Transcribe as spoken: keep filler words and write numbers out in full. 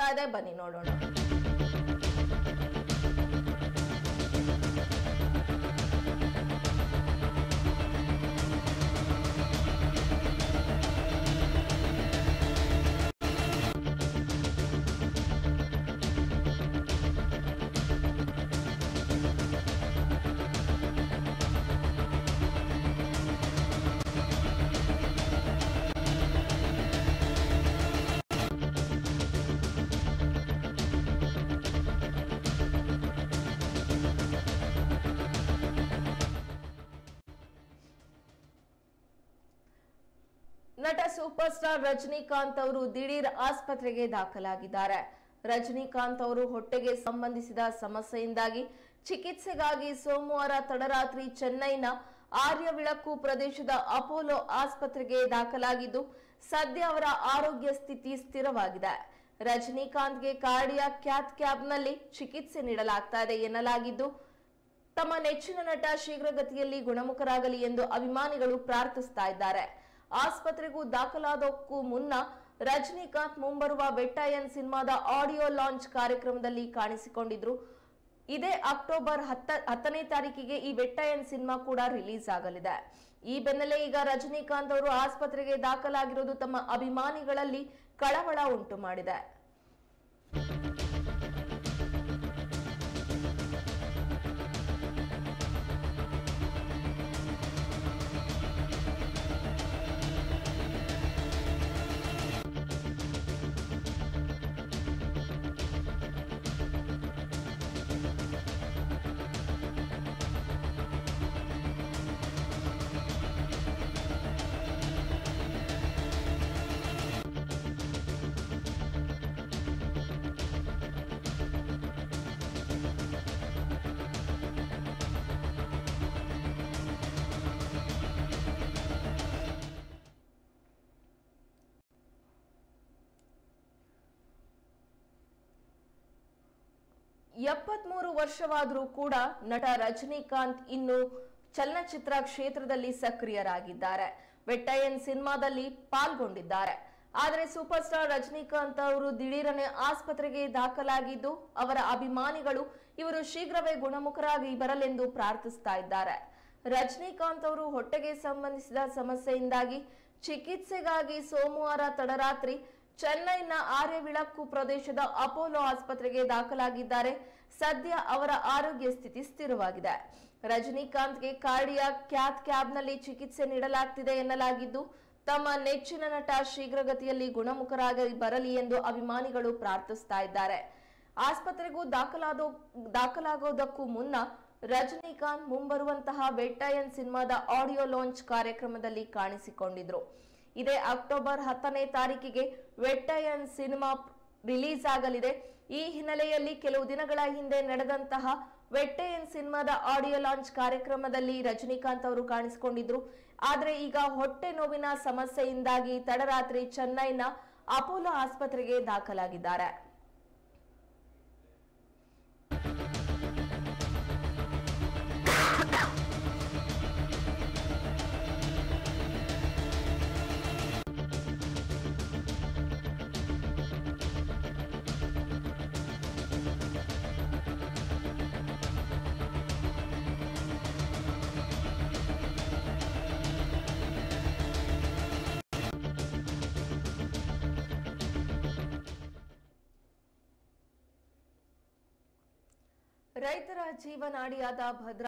ಆಗ್ತಾ ಇದೆ, ಬನ್ನಿ ನೋಡೋಣ. ನಟ ಸೂಪರ್ ಸ್ಟಾರ್ ರಜನಿಕಾಂತ್ ಅವರು ದಿಢೀರ್ ಆಸ್ಪತ್ರೆಗೆ ದಾಖಲಾಗಿದ್ದಾರೆ. ರಜನಿಕಾಂತ್ ಅವರು ಹೊಟ್ಟೆಗೆ ಸಂಬಂಧಿಸಿದ ಸಮಸ್ಯೆಯಿಂದಾಗಿ ಚಿಕಿತ್ಸೆಗಾಗಿ ಸೋಮವಾರ ತಡರಾತ್ರಿ ಚೆನ್ನೈನ ಆರ್ಯವಿಳಕ್ಕು ಪ್ರದೇಶದ ಅಪೋಲೋ ಆಸ್ಪತ್ರೆಗೆ ದಾಖಲಾಗಿದ್ದು, ಸದ್ಯ ಅವರ ಆರೋಗ್ಯ ಸ್ಥಿತಿ ಸ್ಥಿರವಾಗಿದೆ. ರಜನಿಕಾಂತ್ಗೆ ಕಾರ್ಡಿಯಾಕ್ ಕ್ಯಾತ್ ಕ್ಯಾಬ್ನಲ್ಲಿ ಚಿಕಿತ್ಸೆ ನೀಡಲಾಗ್ತಾ ಇದೆ ಎನ್ನಲಾಗಿದ್ದು, ತಮ್ಮ ನೆಚ್ಚಿನ ನಟ ಶೀಘ್ರಗತಿಯಲ್ಲಿ ಗುಣಮುಖರಾಗಲಿ ಎಂದು ಅಭಿಮಾನಿಗಳು ಪ್ರಾರ್ಥಿಸ್ತಾ ಇದ್ದಾರೆ. ಆಸ್ಪತ್ರೆಗೂ ದಾಖಲಾದಕ್ಕೂ ಮುನ್ನ ರಜನಿಕಾಂತ್ ಮುಂಬರುವ ಬೆಟ್ಟಯನ್ ಸಿನಿಮಾದ ಆಡಿಯೋ ಲಾಂಚ್ ಕಾರ್ಯಕ್ರಮದಲ್ಲಿ ಕಾಣಿಸಿಕೊಂಡಿದ್ರು. ಇದೇ ಅಕ್ಟೋಬರ್ ಹತ್ತ ಹತ್ತನೇ ತಾರೀಕಿಗೆ ಈ ಬೆಟ್ಟಯನ್ ಸಿನಿಮಾ ಕೂಡ ರಿಲೀಸ್ ಆಗಲಿದೆ. ಈ ಬೆನ್ನಲ್ಲೇ ಈಗ ರಜನಿಕಾಂತ್ ಅವರು ಆಸ್ಪತ್ರೆಗೆ ದಾಖಲಾಗಿರೋದು ತಮ್ಮ ಅಭಿಮಾನಿಗಳಲ್ಲಿ ಕಳವಳ ಉಂಟು ಮಾಡಿದೆ. ಎಪ್ಪತ್ಮೂರು ವರ್ಷವಾದರೂ ಕೂಡ ನಟ ರಜನಿಕಾಂತ್ ಇನ್ನು ಚಲನಚಿತ್ರ ಕ್ಷೇತ್ರದಲ್ಲಿ ಸಕ್ರಿಯರಾಗಿದ್ದಾರೆ. ಬೆಟ್ಟಯನ್ ಸಿನಿಮಾದಲ್ಲಿ ಪಾಲ್ಗೊಂಡಿದ್ದಾರೆ. ಆದರೆ ಸೂಪರ್ ಸ್ಟಾರ್ ರಜನಿಕಾಂತ್ ಅವರು ದಿಢೀರನೆ ಆಸ್ಪತ್ರೆಗೆ ದಾಖಲಾಗಿದ್ದು, ಅವರ ಅಭಿಮಾನಿಗಳು ಇವರು ಶೀಘ್ರವೇ ಗುಣಮುಖರಾಗಿ ಬರಲೆಂದು ಪ್ರಾರ್ಥಿಸ್ತಾ ಇದ್ದಾರೆ. ರಜನಿಕಾಂತ್ ಅವರು ಹೊಟ್ಟೆಗೆ ಸಂಬಂಧಿಸಿದ ಸಮಸ್ಯೆಯಿಂದಾಗಿ ಚಿಕಿತ್ಸೆಗಾಗಿ ಸೋಮವಾರ ತಡರಾತ್ರಿ ಚೆನ್ನೈನ ಆರ್ಯವಿಳಕ್ಕು ಪ್ರದೇಶದ ಅಪೋಲೋ ಆಸ್ಪತ್ರೆಗೆ ದಾಖಲಾಗಿದ್ದಾರೆ. ಸದ್ಯ ಅವರ ಆರೋಗ್ಯ ಸ್ಥಿತಿ ಸ್ಥಿರವಾಗಿದೆ. ರಜನಿಕಾಂತ್ಗೆ ಕಾರ್ಡಿಯಾಕ್ ಕ್ಯಾತ್ ಕ್ಯಾಬ್ನಲ್ಲಿ ಚಿಕಿತ್ಸೆ ನೀಡಲಾಗ್ತಿದೆ ಎನ್ನಲಾಗಿದ್ದು, ತಮ್ಮ ನೆಚ್ಚಿನ ನಟ ಶೀಘ್ರಗತಿಯಲ್ಲಿ ಗುಣಮುಖರಾಗಿ ಬರಲಿ ಎಂದು ಅಭಿಮಾನಿಗಳು ಪ್ರಾರ್ಥಿಸ್ತಾ ಇದ್ದಾರೆ. ಆಸ್ಪತ್ರೆಗೂ ದಾಖಲಾದೋ ದಾಖಲಾಗೋದಕ್ಕೂ ಮುನ್ನ ರಜನಿಕಾಂತ್ ಮುಂಬರುವಂತಹ ಬೆಟ್ಟಯನ್ ಸಿನಿಮಾದ ಆಡಿಯೋ ಲಾಂಚ್ ಕಾರ್ಯಕ್ರಮದಲ್ಲಿ ಕಾಣಿಸಿಕೊಂಡಿದ್ರು. ಇದೇ ಅಕ್ಟೋಬರ್ ಹತ್ತನೇ ತಾರೀಕಿಗೆ ಬೆಟ್ಟಯನ್ ಸಿನಿಮಾ ರಿಲೀಸ್ ಆಗಲಿದೆ. ಈ ಹಿನ್ನೆಲೆಯಲ್ಲಿ ಕೆಲವು ದಿನಗಳ ಹಿಂದೆ ನಡೆದಂತಹ ಬೆಟ್ಟಯನ್ ಸಿನಿಮಾದ ಆಡಿಯೋ ಲಾಂಚ್ ಕಾರ್ಯಕ್ರಮದಲ್ಲಿ ರಜನಿಕಾಂತ್ ಅವರು ಕಾಣಿಸಿಕೊಂಡಿದ್ರು. ಆದರೆ ಈಗ ಹೊಟ್ಟೆ ನೋವಿನ ಸಮಸ್ಯೆಯಿಂದಾಗಿ ತಡರಾತ್ರಿ ಚೆನ್ನೈನ ಅಪೋಲೋ ಆಸ್ಪತ್ರೆಗೆ ದಾಖಲಾಗಿದ್ದಾರೆ. ರೈತರ ಜೀವನಾಡಿಯಾದ ಭದ್ರಾ